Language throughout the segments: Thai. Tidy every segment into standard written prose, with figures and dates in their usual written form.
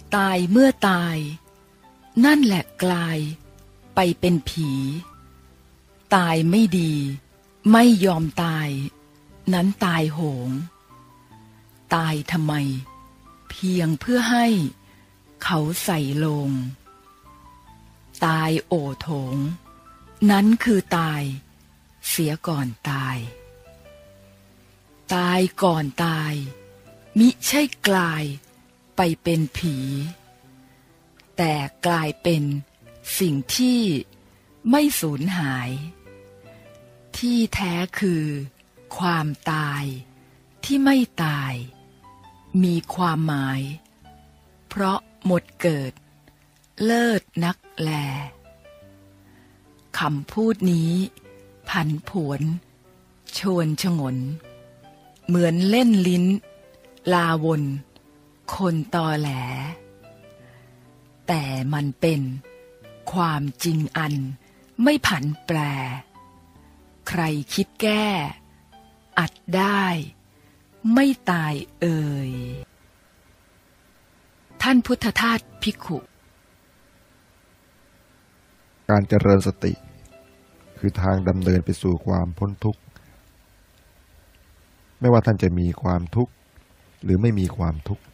ตายเมื่อตายนั่นแหละกลายไปเป็นผีตายไม่ดีไม่ยอมตายนั้นตายโหงตายทำไมเพียงเพื่อให้เขาใส่ลงตายโอโถงนั้นคือตายเสียก่อนตายตายก่อนตายมิใช่กลายไปเป็นผีแต่กลายเป็นสิ่งที่ไม่สูญหายที่แท้คือความตายที่ไม่ตายมีความหมายเพราะหมดเกิดเลิศนักแลคำพูดนี้ผันผวนชวนฉงนเหมือนเล่นลิ้นลาวนคนตอแหลแต่มันเป็นความจริงอันไม่ผันแปรใครคิดแก้อัดได้ไม่ตายเอ่ยท่านพุทธทาสภิกขุการเจริญสติคือทางดำเนินไปสู่ความพ้นทุกข์ไม่ว่าท่านจะมีความทุกข์หรือไม่มีความทุกข์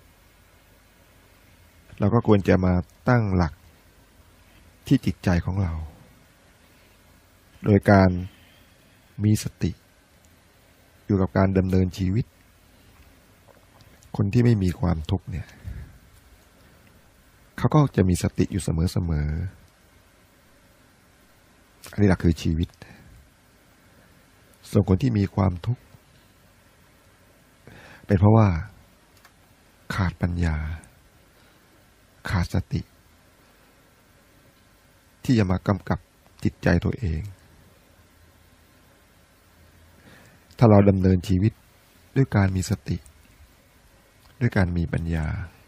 เราก็ควรจะมาตั้งหลักที่จิตใจของเราโดยการมีสติอยู่กับการดำเนินชีวิตคนที่ไม่มีความทุกข์เนี่ยเขาก็จะมีสติอยู่เสมออันนี้แหละคือชีวิตส่วนคนที่มีความทุกข์เป็นเพราะว่าขาดปัญญาขาดสติที่จะมากำกับจิตใจตัวเองถ้าเราดำเนินชีวิตด้วยการมีสติด้วยการมีปัญญา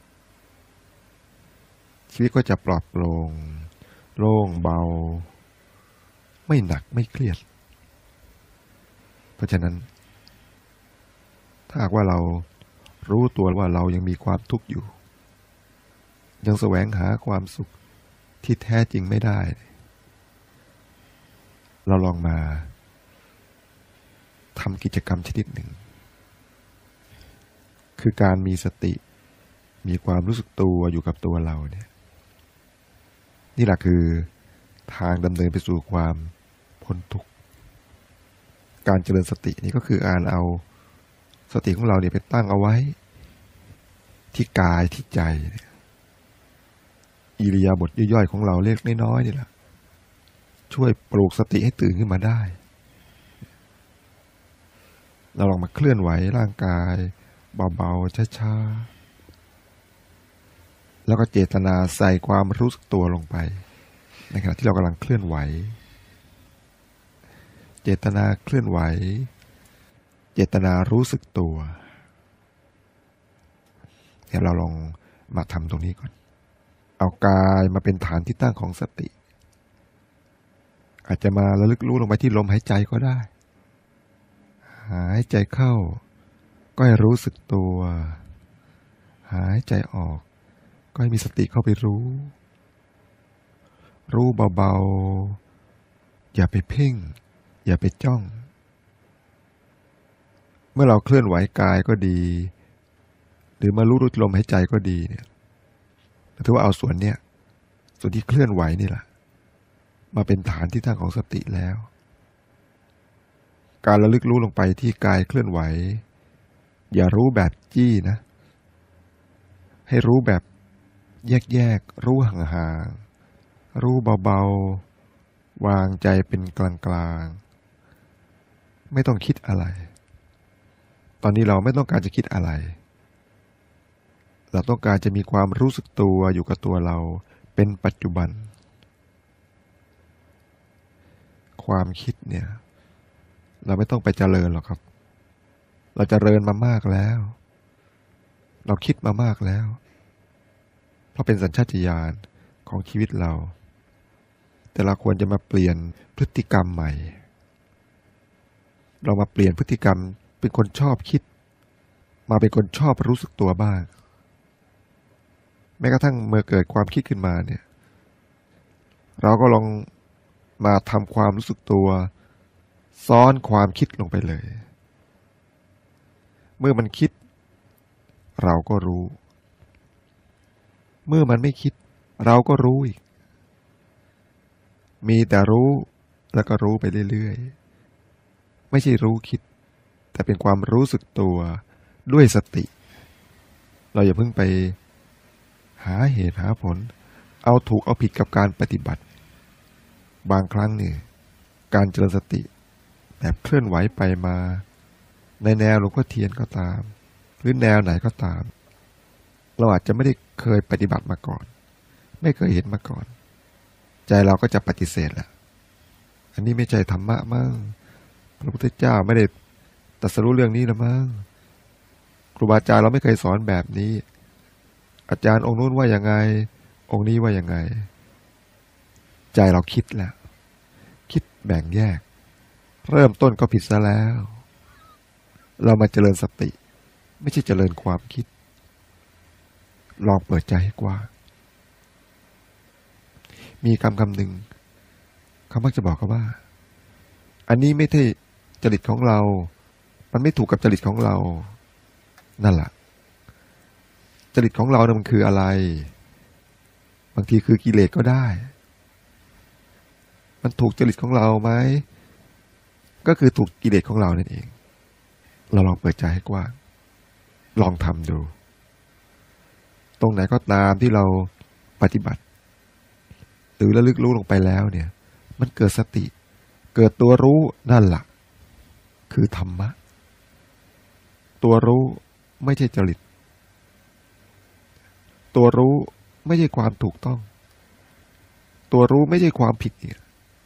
ชีวิตก็จะปลอดโปร่งโล่งเบาไม่หนักไม่เครียดเพราะฉะนั้นถ้าหากว่าเรารู้ตัวว่าเรายังมีความทุกข์อยู่ยังแสวงหาความสุขที่แท้จริงไม่ได้เราลองมาทำกิจกรรมชนิดหนึ่งคือการมีสติมีความรู้สึกตัวอยู่กับตัวเราเนี่ยนี่แหละคือทางดำเนินไปสู่ความพ้นทุกข์การเจริญสตินี่ก็คือการเอาสติของเราเนี่ยไปตั้งเอาไว้ที่กายที่ใจอิริยาบถย่อยๆของเราเล็กน้อยๆนี่แหละช่วยปลูกสติให้ตื่นขึ้นมาได้เราลองมาเคลื่อนไหวร่างกายเบาๆช้าๆแล้วก็เจตนาใส่ความรู้สึกตัวลงไปในขณะที่เรากำลังเคลื่อนไหวเจตนาเคลื่อนไหวเจตนารู้สึกตัวเดี๋ยวเราลองมาทำตรงนี้ก่อนเอากายมาเป็นฐานที่ตั้งของสติอาจจะมาระลึกรู้ลงไปที่ลมหายใจก็ได้หายใจเข้าก็ให้รู้สึกตัวหายใจออกก็ให้มีสติเข้าไปรู้เบาๆอย่าไปเพ่งอย่าไปจ้องเมื่อเราเคลื่อนไหวกายก็ดีหรือมารู้ลมหายใจก็ดีเนี่ยถือว่าเอาส่วนที่เคลื่อนไหวนี่แหละมาเป็นฐานที่ตั้งของสติแล้วการระลึกรู้ลงไปที่กายเคลื่อนไหวอย่ารู้แบบจี้นะให้รู้แบบแยกรู้ห่างๆรู้เบาๆวางใจเป็นกลางๆไม่ต้องคิดอะไรตอนนี้เราไม่ต้องการจะคิดอะไรเราต้องการจะมีความรู้สึกตัวอยู่กับตัวเราเป็นปัจจุบันความคิดเนี่ยเราไม่ต้องไปเจริญหรอกครับเราเจริญมามากแล้วเราคิดมามากแล้วเพราะเป็นสัญชาตญาณของชีวิตเราแต่เราควรจะมาเปลี่ยนพฤติกรรมใหม่เรามาเปลี่ยนพฤติกรรมเป็นคนชอบคิดมาเป็นคนชอบรู้สึกตัวบ้างแม้กระทั่งเมื่อเกิดความคิดขึ้นมาเนี่ยเราก็ลองมาทำความรู้สึกตัวซ้อนความคิดลงไปเลยเมื่อมันคิดเราก็รู้เมื่อมันไม่คิดเราก็รู้อีกมีแต่รู้แล้วก็รู้ไปเรื่อยๆไม่ใช่รู้คิดแต่เป็นความรู้สึกตัวด้วยสติเราอย่าเพิ่งไปหาเหตุหาผลเอาถูกเอาผิดกับการปฏิบัติบางครั้งเนี่ยการเจริญสติแบบเคลื่อนไหวไปมาในแนวหลวงพ่อเทียนก็ตามหรือแนวไหนก็ตามเราอาจจะไม่ได้เคยปฏิบัติมาก่อนไม่เคยเห็นมาก่อนใจเราก็จะปฏิเสธแหละอันนี้ไม่ใช่ธรรมะมั้งพระพุทธเจ้าไม่ได้ตรัสรู้เรื่องนี้หรอมั้งครูบาอาจารย์เราไม่เคยสอนแบบนี้อาจารย์องค์นู้นว่ายังไงองค์นี้ว่ายังไงใจเราคิดแล้วคิดแบ่งแยกเริ่มต้นก็ผิดซะแล้วเรามาเจริญสติไม่ใช่เจริญความคิดลองเปิดใจให้กว้างมีคำหนึ่งเขามักจะบอกกันว่าอันนี้ไม่ใช่จริตของเรามันไม่ถูกกับจริตของเรานั่นแหละจริตของเราเนี่ยมันคืออะไรบางทีคือกิเลสก็ได้มันถูกจริตของเราไหมก็คือถูกกิเลสของเรานั่นเองเราลองเปิดใจให้กว้างลองทำดูตรงไหนก็ตามที่เราปฏิบัติหรือระลึกรู้ลงไปแล้วเนี่ยมันเกิดสติเกิดตัวรู้นั่นแหละคือธรรมะตัวรู้ไม่ใช่จริตตัวรู้ไม่ใช่ความถูกต้องตัวรู้ไม่ใช่ความผิดเนี่ย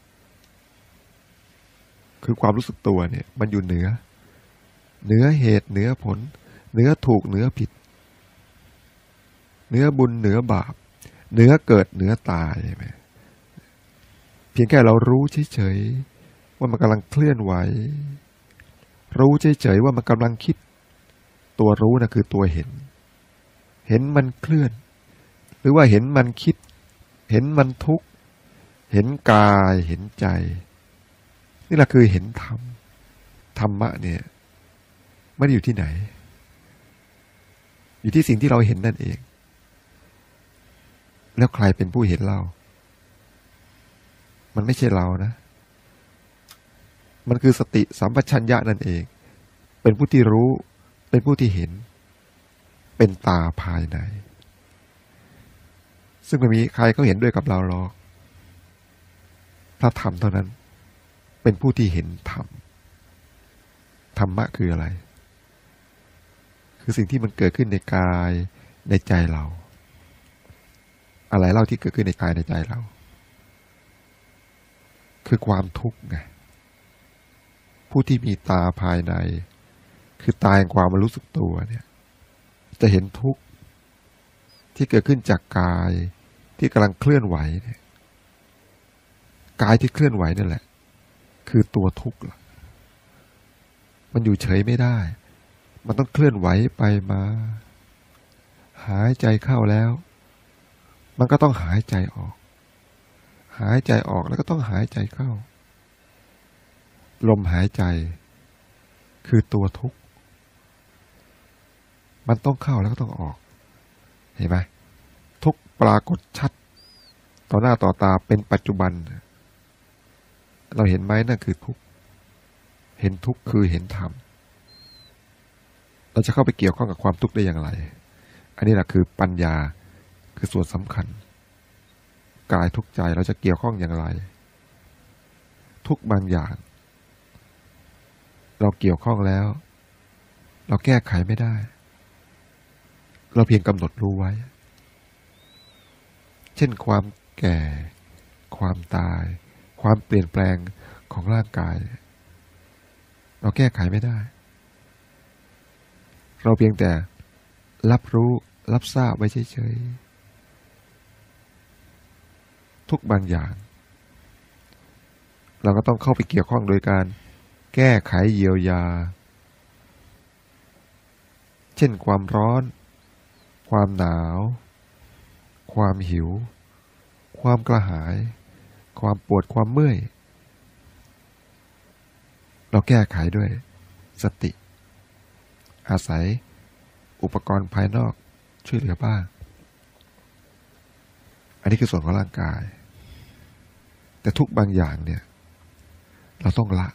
คือความรู้สึกตัวเนี่ยมันอยู่เหนือเหตุเหนือผลเหนือถูกเหนือผิดเหนือบุญเหนือบาปเหนือเกิดเหนือตายใช่ไหมเพียงแค่เรารู้เฉยๆว่ามันกำลังเคลื่อนไหวรู้เฉยๆว่ามันกำลังคิดตัวรู้นะคือตัวเห็นมันเคลื่อนหรือว่าเห็นมันคิดเห็นมันทุกข์เห็นกายเห็นใจนี่แหละคือเห็นธรรมธรรมะเนี่ยไม่ได้อยู่ที่ไหนอยู่ที่สิ่งที่เราเห็นนั่นเองแล้วใครเป็นผู้เห็นเรามันไม่ใช่เรานะมันคือสติสัมปชัญญะนั่นเองเป็นผู้ที่รู้เป็นผู้ที่เห็นเป็นตาภายในซึ่งไม่มีใครเขาเห็นด้วยกับเราหรอกถ้าธรรมเท่านั้นเป็นผู้ที่เห็นธรรมธรรมะคืออะไรคือสิ่งที่มันเกิดขึ้นในกายในใจเราอะไรเล่าที่เกิดขึ้นในกายในใจเราคือความทุกข์ไงผู้ที่มีตาภายในคือตาแห่งความรู้สึกตัวเนี่ยจะเห็นทุกข์ที่เกิดขึ้นจากกายที่กำลังเคลื่อนไหวเนี่ยกายที่เคลื่อนไหวนั่นแหละคือตัวทุกข์มันอยู่เฉยไม่ได้มันต้องเคลื่อนไหวไปมาหายใจเข้าแล้วมันก็ต้องหายใจออกหายใจออกแล้วก็ต้องหายใจเข้าลมหายใจคือตัวทุกข์มันต้องเข้าแล้วก็ต้องออกเห็นไหมทุกข์ปรากฏชัดต่อหน้าต่อตาเป็นปัจจุบันเราเห็นไหมนั่นคือทุกข์เห็นทุกข์คือเห็นธรรมเราจะเข้าไปเกี่ยวข้องกับความทุกข์ได้อย่างไรอันนี้แหละคือปัญญาคือส่วนสำคัญกายทุกข์ใจเราจะเกี่ยวข้องอย่างไรทุกบางอย่างเราเกี่ยวข้องแล้วเราแก้ไขไม่ได้เราเพียงกำหนดรู้ไว้เช่นความแก่ความตายความเปลี่ยนแปลงของร่างกายเราแก้ไขไม่ได้เราเพียงแต่รับรู้รับทราบไว้เฉยๆทุกบางอย่างเราก็ต้องเข้าไปเกี่ยวข้องโดยการแก้ไขเยียวยาเช่นความร้อนความหนาวความหิวความกระหายความปวดความเมื่อยเราแก้ไขด้วยสติอาศัยอุปกรณ์ภายนอกช่วยเหลือบ้างอันนี้คือส่วนของร่างกายแต่ทุกบางอย่างเนี่ยเราต้องละ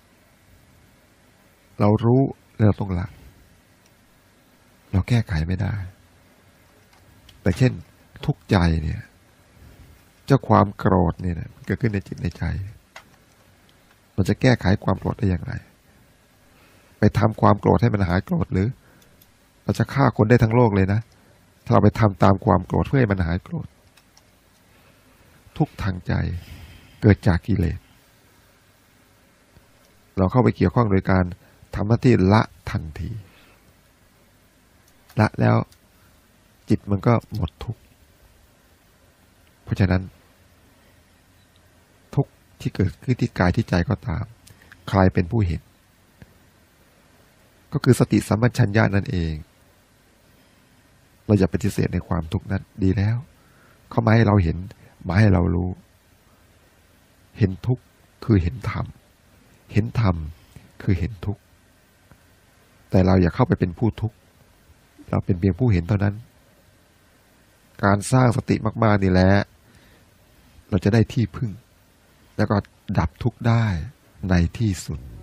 เรารู้แล้วเราต้องละเราแก้ไขไม่ได้แต่เช่นทุกข์ใจเนี่ยเจ้าความโกรธเนี่ยนะเกิดขึ้นในจิตในใจมันจะแก้ไขความโกรธได้อย่างไรไปทำความโกรธให้มันหายโกรธหรือเราจะฆ่าคนได้ทั้งโลกเลยนะถ้าเราไปทำตามความโกรธเพื่อให้มันหายโกรธทุกข์ทางใจเกิดจากกิเลสเราเข้าไปเกี่ยวข้องโดยการทำหน้าที่ละทันทีละแล้วจิตมันก็หมดทุกข์เพราะฉะนั้นทุกข์ที่เกิดขึ้นที่กายที่ใจก็ตามใครเป็นผู้เห็นก็คือสติสัมปชัญญะนั่นเองเราอย่าปฏิเสธในความทุกข์นั้นดีแล้วเขามาให้เราเห็นมาให้เรารู้เห็นทุกข์คือเห็นธรรมเห็นธรรมคือเห็นทุกข์แต่เราอย่าเข้าไปเป็นผู้ทุกข์เราเป็นเพียงผู้เห็นเท่านั้นการสร้างสติมากๆนี่แหละเราจะได้ที่พึ่งแล้วก็ดับทุกข์ได้ในที่สุด